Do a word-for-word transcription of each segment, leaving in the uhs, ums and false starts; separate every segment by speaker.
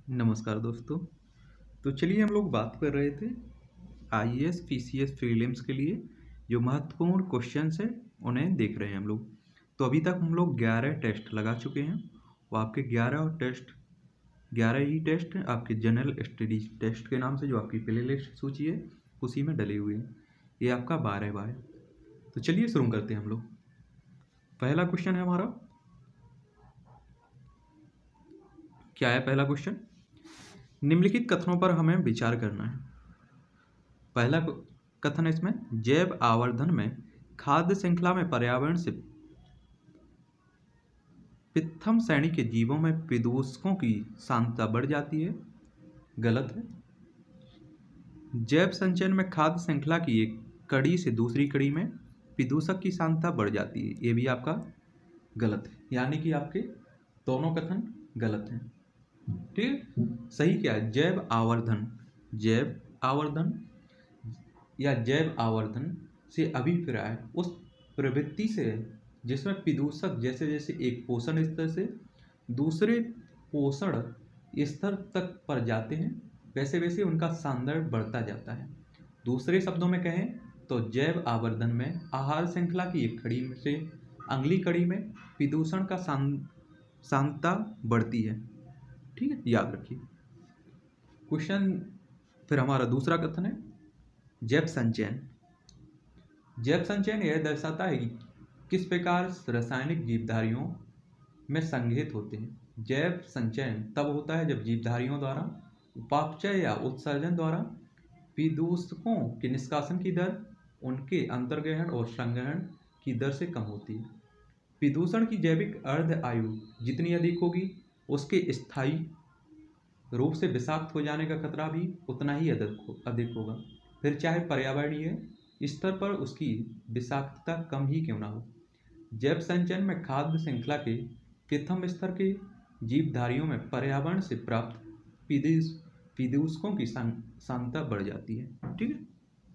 Speaker 1: नमस्कार दोस्तों। तो चलिए हम लोग बात कर रहे थे I A S P C S prelims के लिए जो महत्वपूर्ण क्वेश्चंस हैं उन्हें देख रहे हैं हम लोग। तो अभी तक हम लोग ग्यारह टेस्ट लगा चुके हैं और आपके ग्यारह टेस्ट ग्यारह ही टेस्ट आपके जनरल स्टडीज टेस्ट के नाम से जो आपकी प्ले लिस्ट सूची है उसी में डले हुए हैं। ये आपका बारहवां है। तो चलिए शुरू करते हैं हम लोग। पहला क्वेश्चन है हमारा, क्या है पहला क्वेश्चन? निम्नलिखित कथनों पर हमें विचार करना है। पहला कथन इसमें, जैव आवर्धन में खाद्य श्रृंखला में पर्यावरण से प्रथम श्रेणी के जीवों में विदूषकों की सांद्रता बढ़ जाती है। गलत है। जैव संचयन में खाद्य श्रृंखला की एक कड़ी से दूसरी कड़ी में विदूषक की सांद्रता बढ़ जाती है। ये भी आपका गलत है, यानी कि आपके दोनों कथन गलत हैं। ठीक, सही क्या है? जैव आवर्धन, जैव आवर्धन या जैव आवर्धन से अभिप्राय उस प्रवृत्ति से जिसमें विदूषक जैसे जैसे एक पोषण स्तर से दूसरे पोषण स्तर तक पर जाते हैं वैसे वैसे उनका सांद्र बढ़ता जाता है। दूसरे शब्दों में कहें तो जैव आवर्धन में आहार श्रृंखला की एक कड़ी से अगली कड़ी में विदूषण का सांद्रता बढ़ती है। ठीक है, याद रखिए। क्वेश्चन फिर हमारा दूसरा कथन है, जैव संचयन। जैव संचयन यह दर्शाता है कि किस प्रकार रासायनिक जीवधारियों में संघित होते हैं। जैव संचयन तब होता है जब जीवधारियों द्वारा उपापचय या उत्सर्जन द्वारा विदूषकों के निष्कासन की दर उनके अंतर्ग्रहण और संग्रहण की दर से कम होती है। विदूषण की जैविक अर्ध आयु जितनी अधिक होगी उसके स्थायी रूप से विषाक्त हो जाने का खतरा भी उतना ही अधिक होगा, फिर चाहे पर्यावरणीय स्तर पर उसकी विषाक्तता कम ही क्यों ना हो। जैव संचयन में खाद्य श्रृंखला के प्रथम स्तर के जीवधारियों में पर्यावरण से प्राप्त विदूषकों की सांद्रता बढ़ जाती है। ठीक है,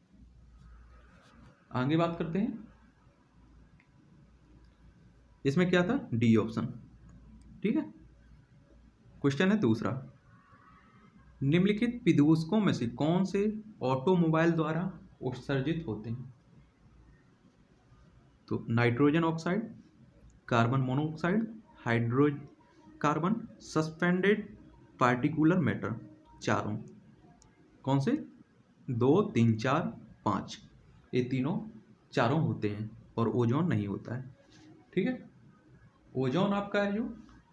Speaker 1: आगे बात करते हैं। इसमें क्या था? D option. ठीक है, क्वेश्चन है दूसरा, निम्नलिखित विदूषकों में से कौन से ऑटोमोबाइल द्वारा उत्सर्जित होते हैं? तो nitrogen oxide, carbon monoxide, hydrocarbon, suspended particular matter. चारों कौन से? दो, तीन, चार, पाँच, ये तीनों चारों होते हैं और ओजोन नहीं होता है। ठीक है, ओजोन आपका है जो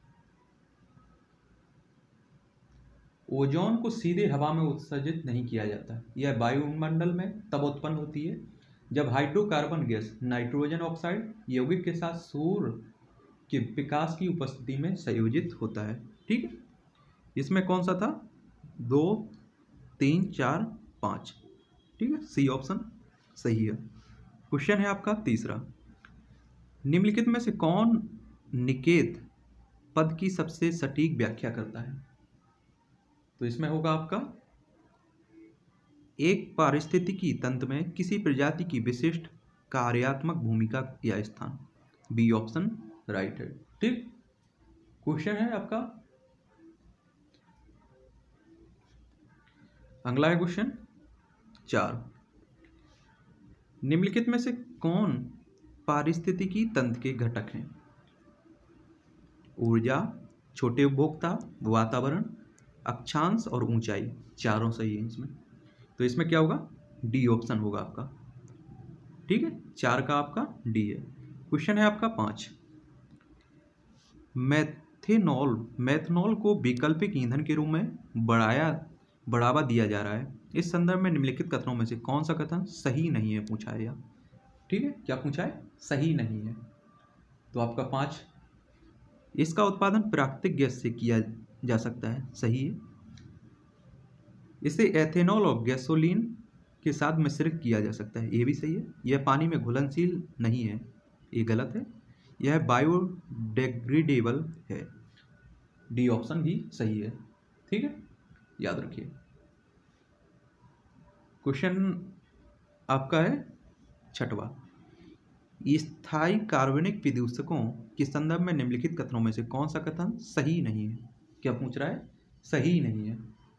Speaker 1: ओजोन को सीधे हवा में उत्सर्जित नहीं किया जाता। यह वायुमंडल में तब उत्पन्न होती है जब हाइड्रोकार्बन गैस नाइट्रोजन ऑक्साइड यौगिक के साथ सूर्य के विकास की उपस्थिति में संयोजित होता है। ठीक है, इसमें कौन सा था? दो, तीन, चार, पाँच। ठीक है, सी ऑप्शन सही है। क्वेश्चन है आपका तीसरा, निम्नलिखित में से कौन निकेत पद की सबसे सटीक व्याख्या करता है? तो इसमें होगा आपका, एक पारिस्थितिकी तंत्र में किसी प्रजाति की विशिष्ट कार्यात्मक भूमिका या स्थान। बी ऑप्शन राइट है। ठीक, क्वेश्चन है आपका अगला है क्वेश्चन चार, निम्नलिखित में से कौन पारिस्थितिकी तंत्र के घटक हैं? ऊर्जा, छोटे उपभोक्ता, वातावरण, अक्षांश और ऊंचाई। चारों सही है इसमें। तो इसमें क्या होगा? डी ऑप्शन होगा आपका। ठीक है, चार का आपका डी है। क्वेश्चन है आपका पाँच, मेथेनॉल मेथनॉल को वैकल्पिक ईंधन के रूप में बढ़ाया बढ़ावा दिया जा रहा है। इस संदर्भ में निम्नलिखित कथनों में से कौन सा कथन सही नहीं है पूछा है। ठीक है, क्या पूछा है? सही नहीं है। तो आपका पाँच, इसका उत्पादन प्राकृतिक गैस से किया जा सकता है। सही है। इसे एथेनॉल और गैसोलीन के साथ मिश्रित किया जा सकता है। ये भी सही है। यह पानी में घुलनशील नहीं है। ये गलत है। यह बायोडिग्रेडेबल है। डी ऑप्शन भी सही है। ठीक है, याद रखिए। क्वेश्चन आपका है छठवा, स्थायी कार्बनिक विदूषकों के संदर्भ में निम्नलिखित कथनों में से कौन सा कथन सही नहीं है? क्या पूछ रहा है? सही ही नहीं है।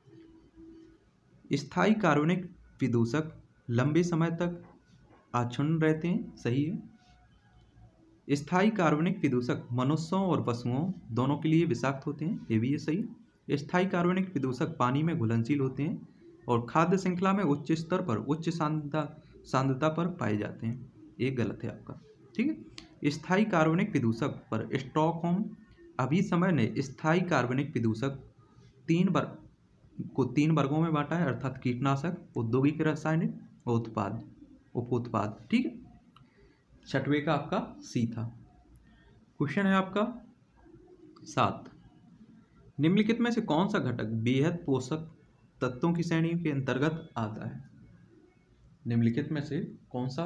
Speaker 1: स्थायी कार्बनिक विदूषक लंबे समय तक अक्षुण्ण रहते हैं, सही है। स्थायी कार्बनिक विदूषक मनुष्यों और पशुओं दोनों के लिए विषाक्त होते हैं, ये भी है सही। स्थायी कार्बनिक विदूषक पानी में घुलनशील होते हैं और खाद्य श्रृंखला में उच्च स्तर पर उच्च सांद्रता सांद्रता पर पाए जाते हैं, ये गलत है आपका। ठीक है। स्थायी कार्बनिक विदूषक पर स्टॉकहोम अभिसमय ने स्थायी कार्बनिक विदूषक तीन वर्ग को तीन वर्गों में बांटा है, अर्थात कीटनाशक, औद्योगिक रासायनिक और उत्पाद उपोत्पाद। ठीक है। छठवें का आपका सी था। क्वेश्चन है आपका सात, निम्नलिखित में से कौन सा घटक बेहद पोषक तत्वों की श्रेणी के अंतर्गत आता है? निम्नलिखित में से कौन सा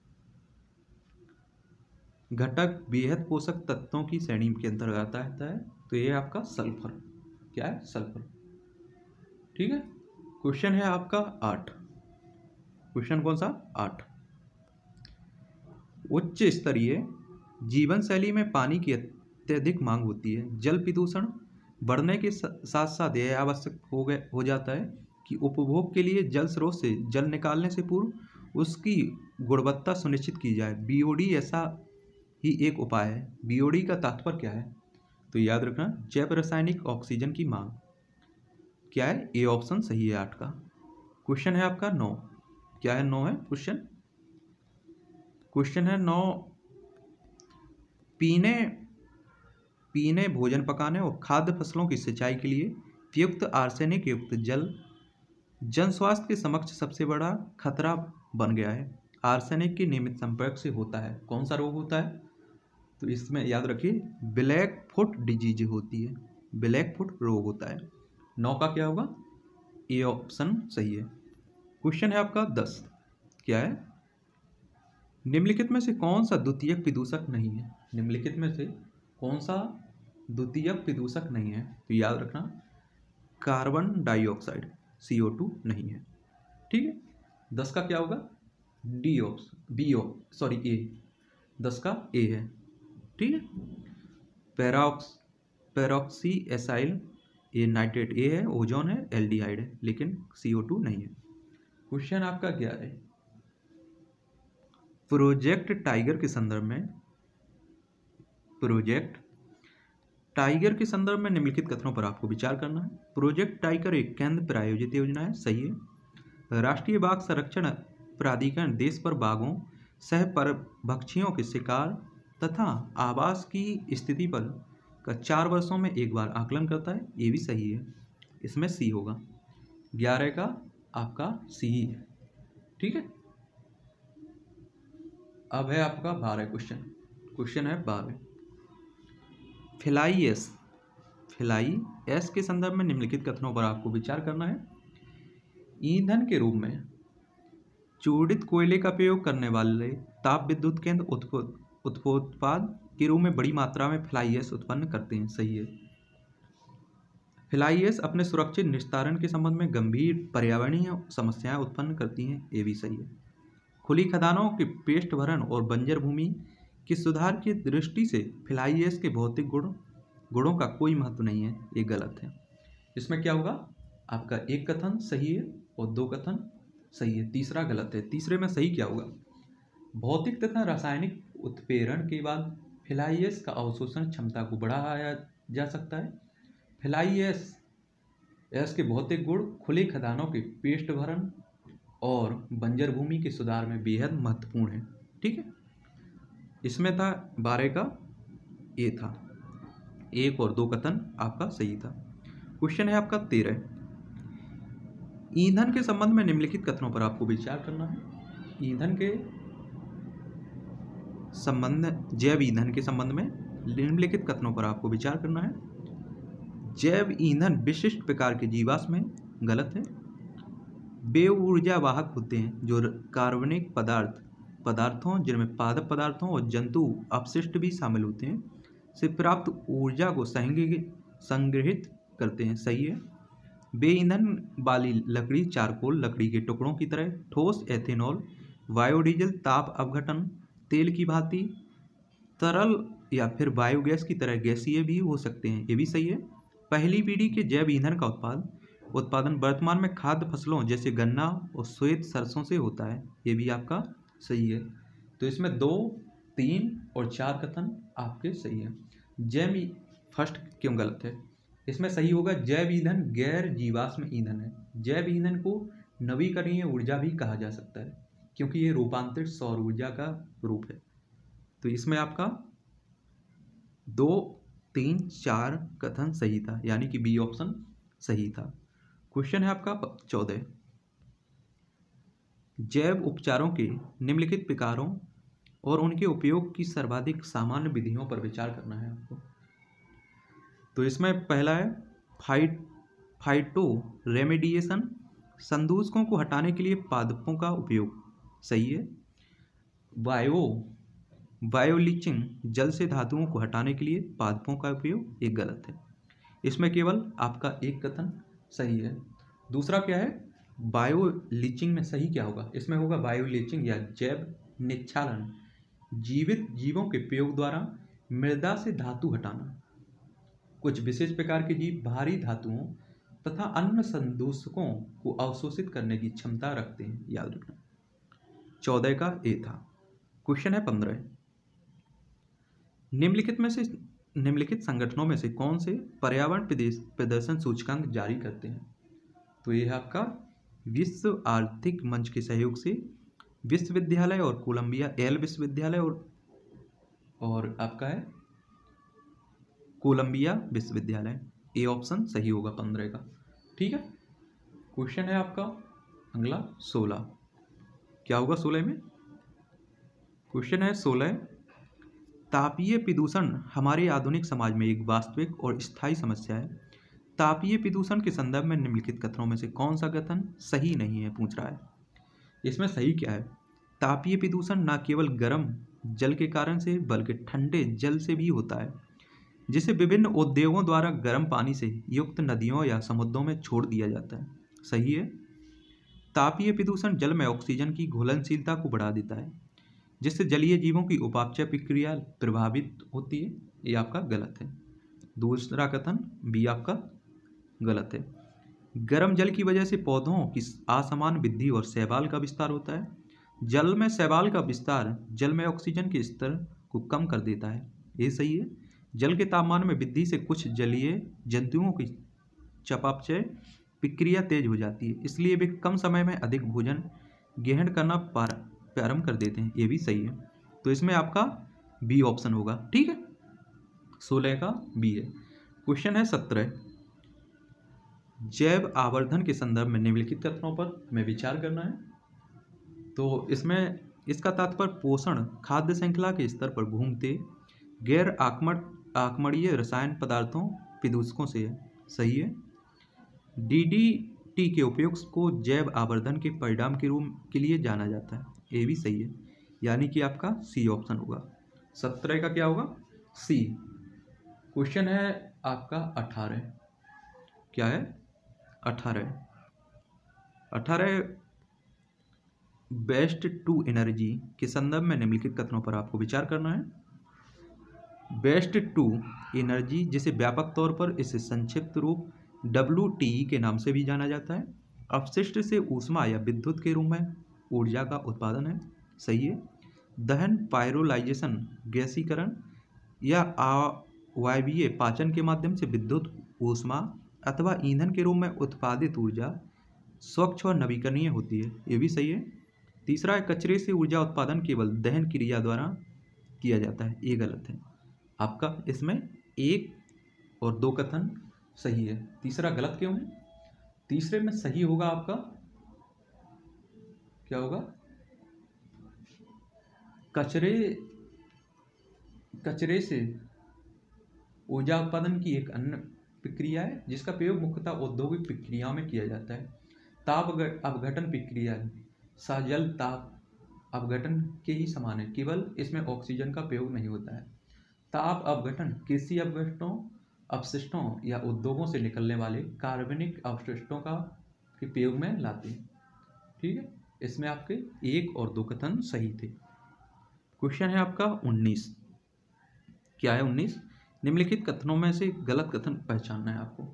Speaker 1: घटक बेहद पोषक तत्वों की श्रेणी के अंतर्गत आता है? तो ये आपका सल्फर। क्या है? सल्फर। ठीक है। क्वेश्चन है आपका आठ। क्वेश्चन कौन सा? आठ। उच्च स्तरीय जीवन शैली में पानी की अत्यधिक मांग होती है। जल प्रदूषण बढ़ने के साथ साथ यह आवश्यक हो गए हो जाता है कि उपभोग के लिए जल स्रोत से जल निकालने से पूर्व उसकी गुणवत्ता सुनिश्चित की जाए। बीओडी ऐसा ही एक उपाय है। बीओडी का तात्पर्य क्या है? तो याद रखना, जैव रासायनिक ऑक्सीजन की मांग। क्या है? ए ऑप्शन सही है आठ का। क्वेश्चन है आपका नौ। क्या है? नौ है क्वेश्चन। क्वेश्चन है नौ, पीने पीने भोजन पकाने और खाद्य फसलों की सिंचाई के लिए उपयुक्त आर्सेनिक युक्त जल जन स्वास्थ्य के समक्ष सबसे बड़ा खतरा बन गया है। आर्सेनिक के नियमित संपर्क से होता है कौन सा रोग होता है? तो इसमें याद रखिए ब्लैक फुट डिजीज होती है, ब्लैक फुट रोग होता है। नौ का क्या होगा? ए ऑप्शन सही है। क्वेश्चन है आपका दस। क्या है? निम्नलिखित में से कौन सा द्वितीयक प्रदूषक नहीं है? निम्नलिखित में से कौन सा द्वितीयक प्रदूषक नहीं है? तो याद रखना, carbon dioxide C O two नहीं है। ठीक है। दस का क्या होगा? D option B O sorry A. दस का ए है। ठीक है। पैराक्स पैरोक्सी एसाइल ये नाइट्रेट ए है, ओजोन है, एल्डिहाइड है, लेकिन सी ओ टू नहीं है। क्वेश्चन आपका क्या है? प्रोजेक्ट टाइगर के संदर्भ में प्रोजेक्ट टाइगर के संदर्भ में निम्नलिखित कथनों पर आपको विचार करना है। प्रोजेक्ट टाइगर एक केंद्र प्रायोजित योजना है, सही है। राष्ट्रीय बाघ संरक्षण प्राधिकरण देश पर बाघों सह परभक्षियों के शिकार तथा आवास की स्थिति पर का चार वर्षों में एक बार आकलन करता है, ये भी सही है। इसमें सी होगा। ग्यारह का आपका सी ही है। ठीक है। अब है आपका बारह क्वेश्चन। क्वेश्चन है बारह, फिलाई एस फिलाई एस के संदर्भ में निम्नलिखित कथनों पर आपको विचार करना है। ईंधन के रूप में चूर्णित कोयले का प्रयोग करने वाले ताप विद्युत केंद्र उत्पोत्पाद के रूप में बड़ी मात्रा में फ्लाई एश उत्पन्न करते हैं, सही है। फ्लाई एश अपने सुरक्षित निस्तारण के संबंध में गंभीर पर्यावरणीय समस्याएं उत्पन्न करती हैं, ये भी सही है। खुली खदानों के पेस्ट भरण और बंजर भूमि के सुधार की दृष्टि से फ्लाई एश के भौतिक गुण गुणों का कोई महत्व नहीं है, ये गलत है। इसमें क्या होगा? आपका एक कथन सही है और दो कथन सही है, तीसरा गलत है। तीसरे में सही क्या होगा? भौतिक तथा रासायनिक उत्प्रेरण के बाद फ्लाई एश का अवशोषण क्षमता को बढ़ाया जा सकता है। फ्लाई एश एश के भौतिक गुण खुले खदानों के पेस्ट भरण और बंजर भूमि के सुधार में बेहद महत्वपूर्ण है। ठीक है। इसमें था बारह का ए था, एक और दो कथन आपका सही था। क्वेश्चन है आपका तेरह, ईंधन के संबंध में निम्नलिखित कथनों पर आपको विचार करना है। ईंधन के संबंध जैव ईंधन के संबंध में निम्नलिखित कथनों पर आपको विचार करना है। जैव ईंधन विशिष्ट प्रकार के जीवाश्म में गलत है। वे ऊर्जा वाहक होते हैं जो कार्बनिक पदार्थ पदार्थों जिनमें पादप पदार्थों और जंतु अपशिष्ट भी शामिल होते हैं से प्राप्त ऊर्जा को संग्रहित करते हैं, सही है। बे ईंधन वाली लकड़ी चारकोल लकड़ी के टुकड़ों की तरह ठोस एथेनॉल बायोडीजल ताप अपघटन तेल की भांति तरल या फिर बायोगैस की तरह गैसीय भी हो सकते हैं, ये भी सही है। पहली पीढ़ी के जैव ईंधन का उत्पाद उत्पादन वर्तमान में खाद्य फसलों जैसे गन्ना और श्वेत सरसों से होता है। ये भी आपका सही है। तो इसमें दो, तीन और चार कथन आपके सही है। जैव फर्स्ट क्यों गलत है? इसमें सही होगा जैव ईंधन गैर जीवाश्म ईंधन है। जैव ईंधन को नवीकरणीय ऊर्जा भी कहा जा सकता है क्योंकि ये रूपांतरित सौर ऊर्जा का रूप है। तो इसमें आपका दो, तीन, चार कथन सही था, यानी कि बी ऑप्शन सही था। क्वेश्चन है आपका चौदह, जैव उपचारों के निम्नलिखित प्रकारों और उनके उपयोग की सर्वाधिक सामान्य विधियों पर विचार करना है आपको। तो इसमें पहला है फाइट फाइटो रेमेडिएशन, संदूषकों को हटाने के लिए पादपों का उपयोग, सही है। बायो बायोलीचिंग, जल से धातुओं को हटाने के लिए पादपों का उपयोग, एक गलत है। इसमें केवल आपका एक कथन सही है। दूसरा क्या है, बायोलीचिंग में सही क्या होगा? इसमें होगा बायोलीचिंग या जैव निक्षालन, जीवित जीवों के प्रयोग द्वारा मृदा से धातु हटाना। कुछ विशेष प्रकार के जीव भारी धातुओं तथा अन्य संदूषकों को अवशोषित करने की क्षमता रखते हैं, याद रखना। चौदह का ए था। क्वेश्चन है पंद्रह, निम्नलिखित में से निम्नलिखित संगठनों में से कौन से पर्यावरण प्रदर्शन सूचकांक जारी करते हैं? तो यह है आपका विश्व आर्थिक मंच के सहयोग से विश्वविद्यालय और कोलंबिया एल विश्वविद्यालय और और आपका है कोलंबिया विश्वविद्यालय। ए ऑप्शन सही होगा पंद्रह का, ठीक है। क्वेश्चन है आपका अगला सोलह, क्या होगा सोलह में? क्वेश्चन है सोलह, तापीय प्रदूषण हमारे आधुनिक समाज में एक वास्तविक और स्थायी समस्या है। तापीय प्रदूषण के संदर्भ में निम्नलिखित कथनों में से कौन सा कथन सही नहीं है, पूछ रहा है। इसमें सही क्या है? तापीय प्रदूषण न केवल गर्म जल के कारण से बल्कि ठंडे जल से भी होता है, जिसे विभिन्न उद्योगों द्वारा गर्म पानी से युक्त नदियों या समुद्रों में छोड़ दिया जाता है, सही है। तापीय प्रदूषण जल में ऑक्सीजन की घुलनशीलता को बढ़ा देता है, जिससे जलीय जीवों की उपापचय प्रक्रिया प्रभावित होती है, ये आपका गलत है। दूसरा कथन बी आपका गलत है। गर्म जल की वजह से पौधों की असमान वृद्धि और शैवाल का विस्तार होता है। जल में शैवाल का विस्तार जल में ऑक्सीजन के स्तर को कम कर देता है, ये सही है। जल के तापमान में वृद्धि से कुछ जलीय जंतुओं की चयापचय प्रक्रिया तेज हो जाती है, इसलिए वे कम समय में अधिक भोजन ग्रहण करना प्रारंभ कर देते हैं, ये भी सही है। तो इसमें आपका बी ऑप्शन होगा, ठीक है। सोलह का बी है। क्वेश्चन है सत्रह, जैव आवर्धन के संदर्भ में निम्नलिखित कथनों पर हमें विचार करना है। तो इसमें इसका तात्पर्य पोषण खाद्य श्रृंखला के स्तर पर घूमते गैर आक्मण आक्मणीय रसायन पदार्थों प्रदूषकों से है, सही है। डीडीटी के उपयोग को जैव आवर्धन के परिणाम के रूप के लिए जाना जाता है, ये भी सही है, यानी कि आपका सी ऑप्शन होगा। सत्रह का क्या होगा? सी। क्वेश्चन है आपका अठारह, क्या है? अठारह अठारह वेस्ट टू एनर्जी के संदर्भ में निम्नलिखित कथनों पर आपको विचार करना है। वेस्ट टू एनर्जी, जिसे व्यापक तौर पर इसे संक्षिप्त रूप डब्ल्यू टी ई के नाम से भी जाना जाता है, अपशिष्ट से ऊष्मा या विद्युत के रूप में ऊर्जा का उत्पादन है, सही है। दहन, पायरोलाइजेशन, गैसीकरण या अवायवीय पाचन के माध्यम से विद्युत ऊष्मा अथवा ईंधन के रूप में उत्पादित ऊर्जा स्वच्छ और नवीकरणीय होती है, ये भी सही है। तीसरा है कचरे से ऊर्जा उत्पादन केवल दहन क्रिया द्वारा किया जाता है, ये गलत है। आपका इसमें एक और दो कथन सही है, तीसरा गलत क्यों है? तीसरे में सही होगा आपका क्या होगा? कचरे कचरे से ऊर्जा उत्पादन की एक अन्य प्रक्रिया है जिसका प्रयोग मुख्यतः औद्योगिक प्रक्रियाओं में किया जाता है। ताप अपघटन प्रक्रिया सहजल ताप अपघटन के ही समान है, केवल इसमें ऑक्सीजन का प्रयोग नहीं होता है। ताप अपघटन कृषि अपघटनों अपशिष्टों या उद्योगों से निकलने वाले कार्बनिक अपशिष्टों का के प्रयोग में लाते हैं, ठीक है। इसमें आपके एक और दो कथन सही थे। क्वेश्चन है आपका उन्नीस, क्या है उन्नीस? निम्नलिखित कथनों में से गलत कथन पहचानना है आपको।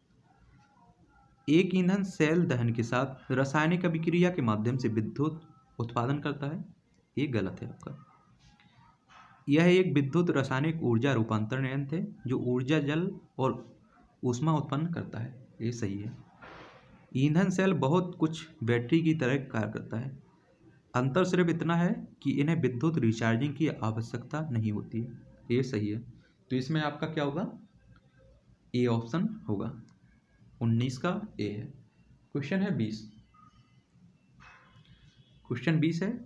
Speaker 1: एक ईंधन सेल दहन के साथ रासायनिक अभिक्रिया के माध्यम से विद्युत उत्पादन करता है, ये गलत है आपका। यह एक विद्युत रासायनिक ऊर्जा रूपांतरण यंत्र है जो ऊर्जा, जल और ऊष्मा उत्पन्न करता है, ये सही है। ईंधन सेल बहुत कुछ बैटरी की तरह कार्य करता है, अंतर सिर्फ इतना है कि इन्हें विद्युत रिचार्जिंग की आवश्यकता नहीं होती है, ये सही है। तो इसमें आपका क्या होगा, ए ऑप्शन होगा, उन्नीस का ए है। क्वेश्चन है बीस। क्वेश्चन बीस है,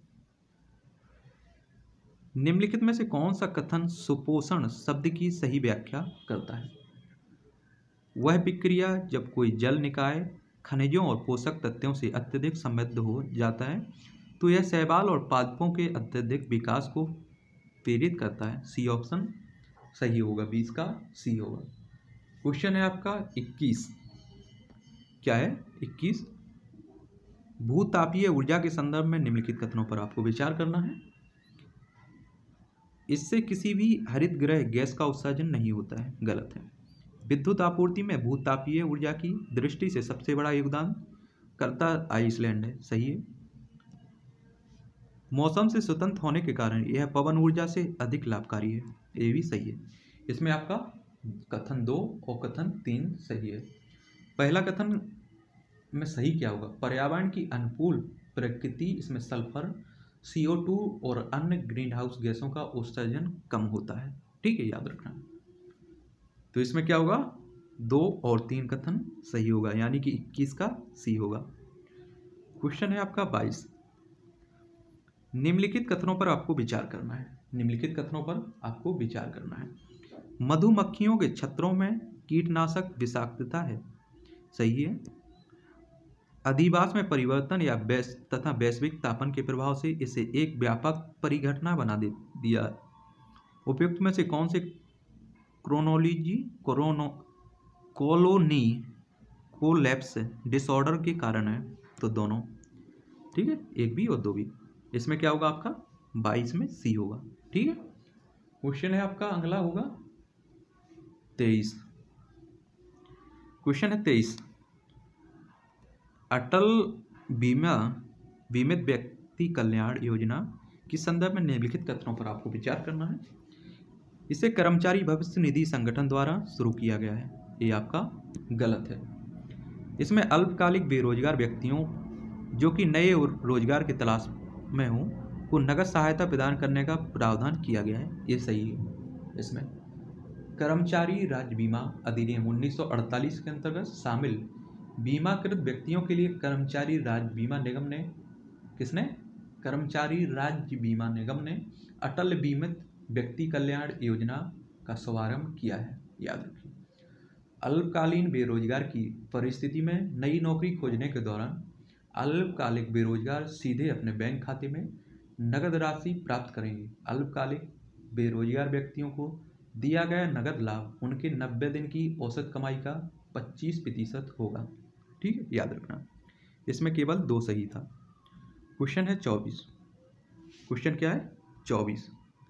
Speaker 1: निम्नलिखित में से कौन सा कथन सुपोषण शब्द की सही व्याख्या करता है? वह विक्रिया जब कोई जल निकाय खनिजों और पोषक तत्वों से अत्यधिक समृद्ध हो जाता है तो यह शैवाल और पादपों के अत्यधिक विकास को प्रेरित करता है, सी ऑप्शन सही होगा, बीस का सी होगा। क्वेश्चन है आपका इक्कीस। क्या है इक्कीस? भूतापीय ऊर्जा के संदर्भ में निम्नलिखित कथनों पर आपको विचार करना है। इससे किसी भी हरित गृह गैस का उत्सर्जन नहीं होता है, गलत है। विद्युत आपूर्ति में भूतापीय ऊर्जा की दृष्टि से सबसे बड़ा योगदान करता आइसलैंड है, सही है। मौसम से स्वतंत्र होने के कारण यह पवन ऊर्जा से अधिक लाभकारी है, ये भी सही है। इसमें आपका कथन दो और कथन तीन सही है। पहला कथन में सही क्या होगा, पर्यावरण की अनुकूल प्रकृति, इसमें सल्फर, सी ओ टू और अन्य ग्रीन हाउस गैसों का उत्सर्जन कम होता है, ठीक है, याद रखना। तो इसमें क्या होगा, दो और तीन कथन सही होगा, यानी कि इक्कीस का सी होगा। क्वेश्चन है आपका बाईस। निम्नलिखित कथनों पर आपको विचार करना है। निम्नलिखित कथनों पर आपको विचार करना है। मधुमक्खियों के छत्रों में कीटनाशक विषाक्तता है, सही है। अधिवास में परिवर्तन या वैस तथा वैश्विक तापन के प्रभाव से इसे एक व्यापक परिघटना बना दे दिया। उपयुक्त में से कौन से क्रोनोलॉजी क्रोनो कॉलोनी कोलैप्स डिसऑर्डर के कारण है? तो दोनों, ठीक है, एक भी और दो भी। इसमें क्या होगा आपका, बाईस में सी होगा, ठीक है। क्वेश्चन है आपका अगला होगा तेईस। क्वेश्चन है तेईस। अटल बीमा बीमित व्यक्ति कल्याण योजना के संदर्भ में निम्नलिखित कथनों पर आपको विचार करना है। इसे कर्मचारी भविष्य निधि संगठन द्वारा शुरू किया गया है, ये आपका गलत है। इसमें अल्पकालिक बेरोजगार व्यक्तियों जो कि नए रोजगार की तलाश में हो को नगद सहायता प्रदान करने का प्रावधान किया गया है, ये सही है। इसमें कर्मचारी राज्य बीमा अधिनियम उन्नीस सौ अड़तालीस के अंतर्गत शामिल बीमाकृत व्यक्तियों के लिए कर्मचारी राज्य बीमा निगम ने किसने कर्मचारी राज्य बीमा निगम ने अटल बीमित व्यक्ति कल्याण योजना का शुभारंभ किया है, याद रखिए। अल्पकालीन बेरोजगार की परिस्थिति में नई नौकरी खोजने के दौरान अल्पकालिक बेरोजगार सीधे अपने बैंक खाते में नगद राशि प्राप्त करेंगे। अल्पकालिक बेरोजगार व्यक्तियों को दिया गया नगद लाभ उनके नब्बे दिन की औसत कमाई का पच्चीस प्रतिशत होगा, ठीक है, याद रखना। इसमें केवल दो सही था। क्वेश्चन है चौबीस। क्वेश्चन क्या है, चौबीस।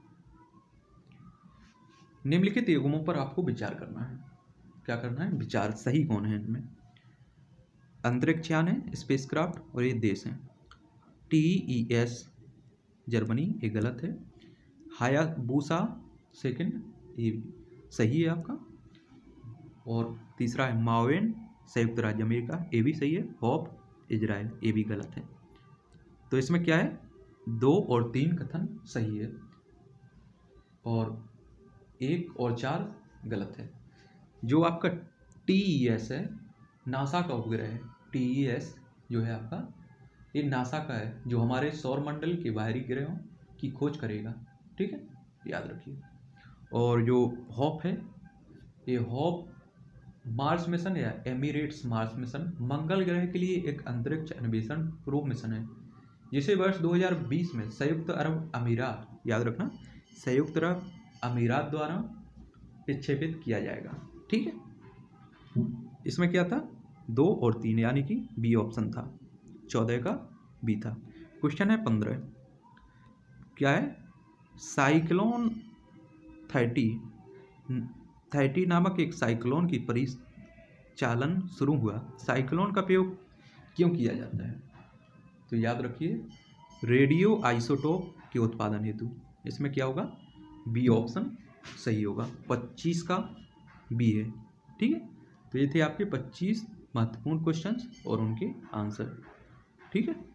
Speaker 1: निम्नलिखित युग्मों पर आपको विचार करना है। क्या करना है, विचार, सही कौन है इनमें। अंतरिक्षयान है, स्पेसक्राफ्ट, और ये देश हैं। टी ई एस जर्मनी, ये गलत है। हायाबुसा सेकंड, ये सही है आपका। और तीसरा है मावेन, संयुक्त राज्य अमेरिका, ये भी सही है। होप, इजराइल, ये भी गलत है। तो इसमें क्या है, दो और तीन कथन सही है और एक और चार गलत है। जो आपका टी ई एस है, नासा का उपग्रह है। टी ई एस जो है आपका, ये नासा का है जो हमारे सौर मंडल के बाहरी ग्रहों की खोज करेगा, ठीक है, याद रखिए। और जो होप है, ये होप मार्स मिशन या एमिरेट्स मार्स मिशन मंगल ग्रह के लिए एक अंतरिक्ष अन्वेषण प्रोब मिशन है जिसे वर्ष दो हज़ार बीस में संयुक्त अरब अमीरात, याद रखना, संयुक्त अरब अमीरात द्वारा विक्षेपित किया जाएगा, ठीक है। इसमें क्या था, दो और तीन, यानी कि बी ऑप्शन था। चौदह का बी था। क्वेश्चन है पंद्रह। क्या है, साइक्लोन थर्टी थर्टी नामक एक साइक्लोन की परिचालन शुरू हुआ। साइक्लोन का प्रयोग क्यों किया जाता है? तो याद रखिए, रेडियो आइसोटोप के उत्पादन हेतु। इसमें क्या होगा? बी ऑप्शन सही होगा, पच्चीस का बी है। ठीक है, तो ये थे आपके पच्चीस महत्वपूर्ण क्वेश्चंस और उनके आंसर। ठीक है।